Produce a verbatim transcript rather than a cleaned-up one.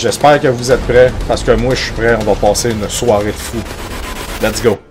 J'espère que vous êtes prêts, parce que moi je suis prêt, on va passer une soirée de fou. Let's go!